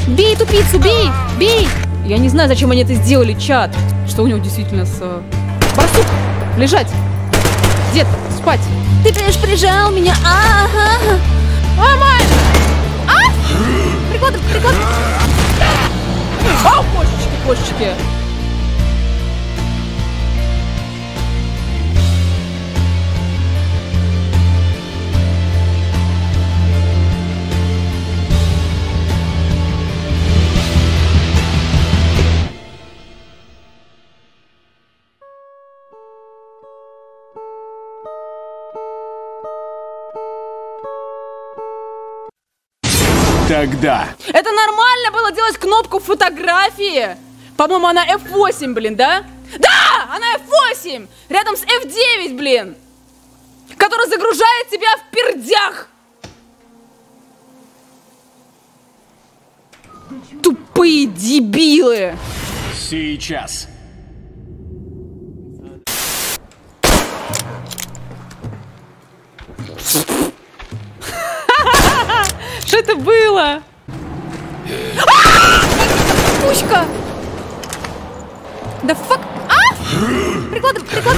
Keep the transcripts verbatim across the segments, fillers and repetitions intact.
Бей тупицу, бей! Бей! Я не знаю, зачем они это сделали, чат. Что у него действительно с... Барсук! Лежать! Дед, спать! Ты прежде прижал меня! Ага! Мамай! А! Приклад, приклад! А, кошечки, кошечки! Тогда. Это нормально было делать кнопку фотографии? По-моему, она эф восемь, блин, да? Да! Она эф восемь! Рядом с эф девять, блин! Который загружает тебя в пердях! Тупые дебилы! Сейчас. Что это было? Пучка! Да фак! А! Приклад, приклад!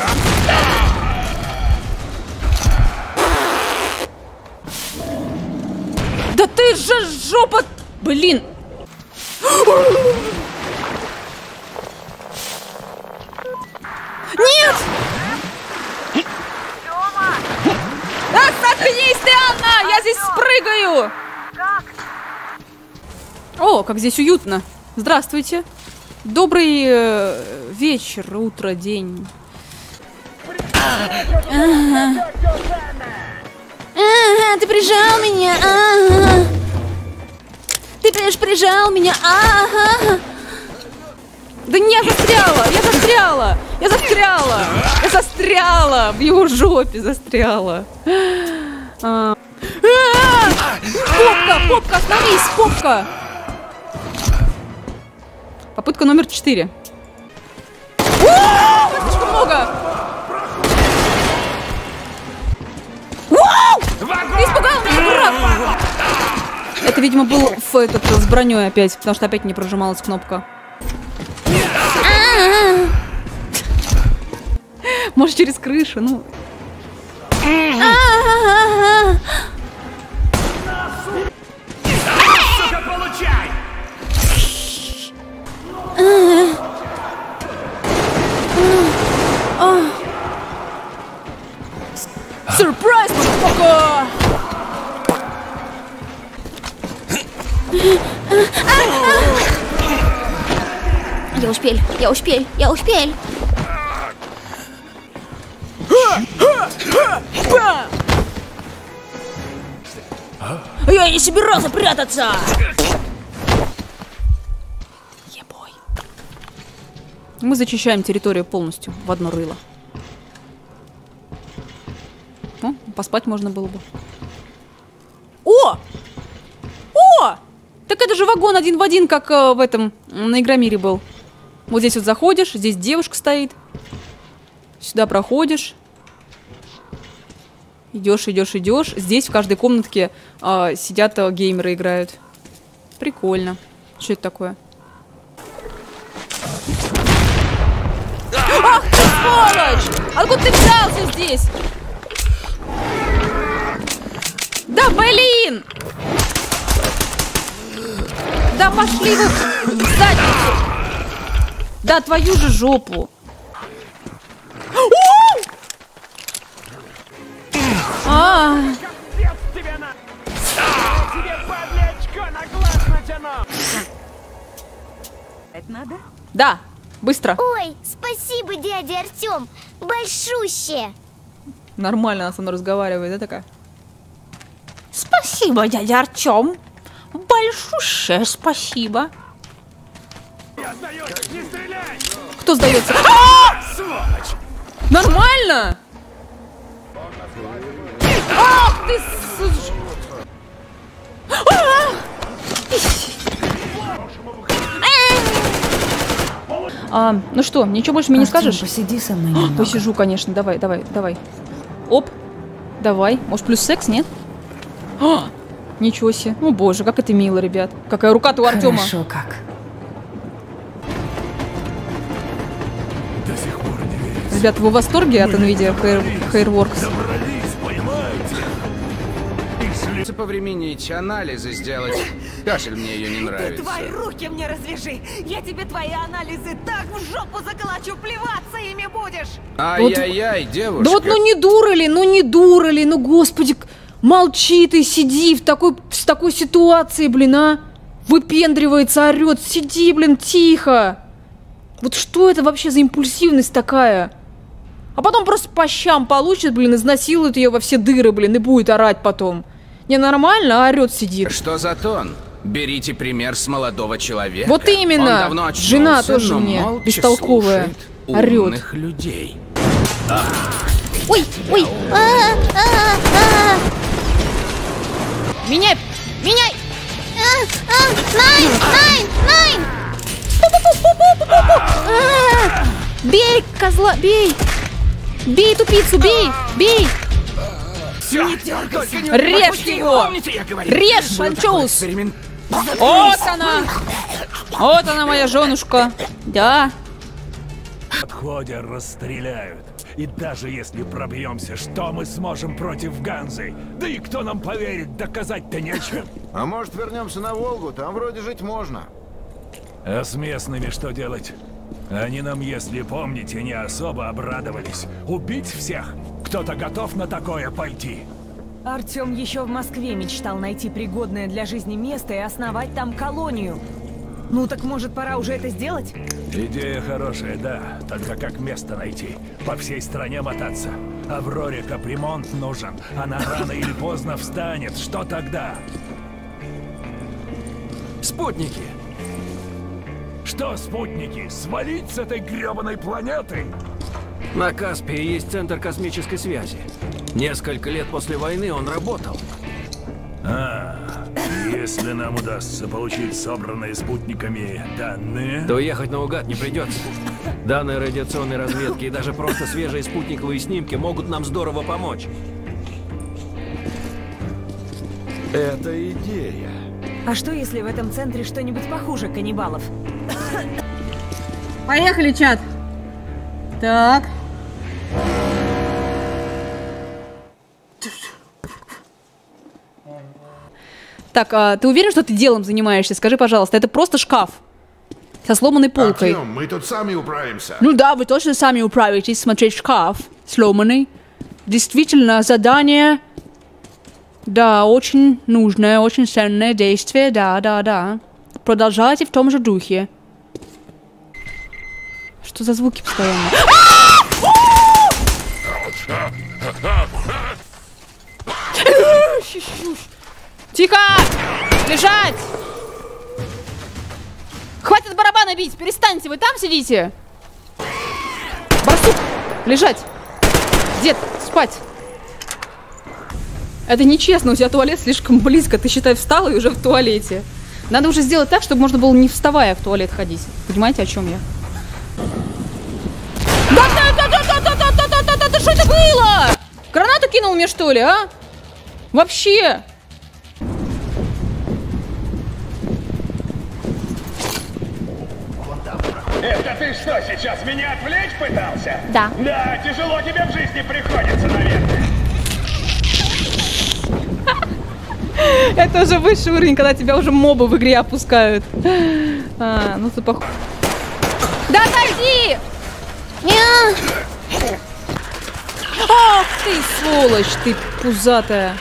Да ты же жопа! Блин! Нет! Так, заткнись ты, Анна! Я здесь спрыгаю! О, как здесь уютно! Здравствуйте! Добрый э, вечер, утро, день. Ага. Ага, ты прижал меня! Ага. Ты прежде прижал меня! Ага. Да не, я застряла! Я застряла! Я застряла! Я застряла! В его жопе застряла! А. А-а-а! Попка! Попка! Остановись! Попка! Попытка номер четыре. О, слишком много! Ты испугал меня, дурак! Это, видимо, был ф, этот, с броней опять, потому что опять не прожималась кнопка. Может, через крышу, ну. Сука, получай! Сюрприз, мotherfucker! Я успел, я успел, я успел. Я не собирался прятаться! Ебой. Мы зачищаем территорию полностью в одно рыло. О, поспать можно было бы. О! О! Так это же вагон один в один, как э, в этом, на Игромире был. Вот здесь вот заходишь, здесь девушка стоит. Сюда проходишь. Идешь, идешь, идешь. Здесь в каждой комнатке э, сидят э, геймеры, играют. Прикольно. Что это такое? Ах ты, сволочь! Откуда ты взялся здесь? Да, блин! Да пошли вы в задницу! Да, твою же жопу! А! Это надо? Да, быстро. Ой, спасибо, дядя Артем. Большущее. Нормально она со мной разговаривает, да, такая? Спасибо, дядя Артем. Большущее спасибо. Кто сдается? Нормально! Ах ты с... а, ну что, ничего больше мне не скажешь? Посиди со мной немного. Посижу, конечно. Давай, давай, давай. Оп. Давай. Может, плюс секс, нет? А! Ничего себе. О боже, как это мило, ребят. Какая рука-то у Артема. Хорошо как. До сих пор не верится. Ребят, вы в восторге от NVIDIA Hair, Hairworks? Добрались, понимаете? И шли... Повременить, анализы сделать. Кашель мне ее не нравится. Твои руки мне развяжи! Я тебе твои анализы так в жопу заколочу, плеваться ими будешь! Ай-яй-яй, девушка. Да вот ну не дура ли, ну не дура ли, ну господи, молчи ты, сиди в такой, в такой ситуации, блин, а? Выпендривается, орет, сиди, блин, тихо. Вот что это вообще за импульсивность такая? А потом просто по щам получит, блин, изнасилует ее во все дыры, блин, и будет орать потом. Не, нормально, а орет сидит. Что за тон? Берите пример с молодого человека. Вот именно. Он давно очнулся, Жена тоже но мне молча бестолковая. слушает Орет. умных людей. Ой, ой. А, а, а. Меняй! Меняй! А, а, Найн, Найн, Найн. А, бей, козла, бей! Бей тупицу, бей! Бей! Не дергайся! Режь его! Режь, Анчоус! Вот она! Вот она, моя женушка! Да! В подходе расстреляют. И даже если пробьемся, что мы сможем против Ганзы? Да и кто нам поверит, доказать-то нечем. А может, вернемся на Волгу? Там вроде жить можно. А с местными что делать? Они нам, если помните, не особо обрадовались. Убить всех? Кто-то готов на такое пойти? Артем еще в Москве мечтал найти пригодное для жизни место и основать там колонию. Ну так может пора уже это сделать? Идея хорошая, да. Только как место найти? По всей стране мотаться. Авроре капремонт нужен. Она рано или поздно встанет. Что тогда? Спутники. Что спутники? Свалить с этой гребаной планеты? На Каспии есть центр космической связи. Несколько лет после войны он работал. А, если нам удастся получить собранные спутниками данные... То ехать наугад не придется. Данные радиационной разведки и даже просто свежие спутниковые снимки могут нам здорово помочь. Это идея. А что если в этом центре что-нибудь похуже каннибалов? Поехали, чат! Так. Так, а ты уверен, что ты делом занимаешься? Скажи, пожалуйста, это просто шкаф со сломанной полкой. Артем, мы тут сами управимся. Ну да, вы точно сами управитесь смотреть шкаф сломанный. Действительно, задание, да, очень нужное, очень ценное действие, да, да, да. Продолжайте в том же духе. Что за звуки постоянно? Тихо! Лежать! Хватит барабана бить! Перестаньте! Вы там сидите? Барсук! Лежать! Дед, спать! Это нечестно, у тебя туалет слишком близко. Ты, считай, встала и уже в туалете. Надо уже сделать так, чтобы можно было не вставая в туалет ходить. Понимаете, о чем я? Да, да, да, да, да, да, да, да, да, да, да, да, что это было? Гранату кинул мне, что ли, а? Вообще! Это ты что, сейчас меня отвлечь пытался? Да. Да, тяжело тебе в жизни приходится, наверное. Это уже высший уровень, когда тебя уже мобы в игре опускают. А, ну ты пох... Да отойди! Ах ты, сволочь, ты пузатая.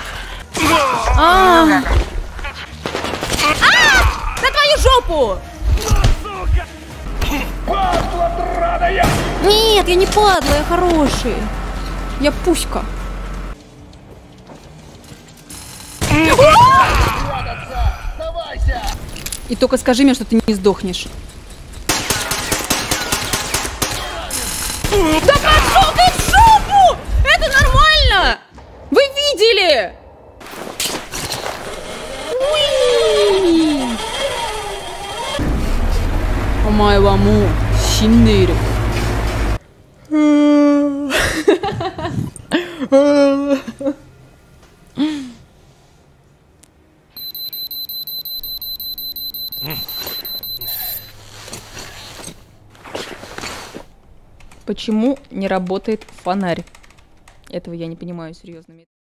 А! А! На твою жопу! Падла драная! Нет, я не падла, я хороший. Я пуська. И только скажи мне, что ты не сдохнешь. Да пошел ты в жопу! Это нормально! Вы видели? Уи! Омай ваму, синнери. Почему не работает фонарь? Этого я не понимаю, серьезно.